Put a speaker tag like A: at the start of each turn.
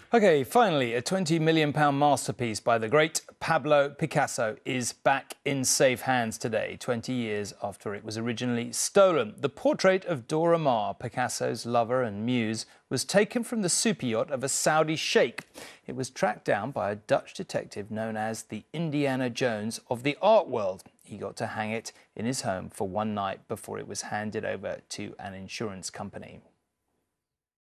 A: OK, finally, a £20 million masterpiece by the great Pablo Picasso is back in safe hands today, 20 years after it was originally stolen. The portrait of Dora Maar, Picasso's lover and muse, was taken from the super yacht of a Saudi sheikh. It was tracked down by a Dutch detective known as the Indiana Jones of the art world. He got to hang it in his home for one night before it was handed over to an insurance company.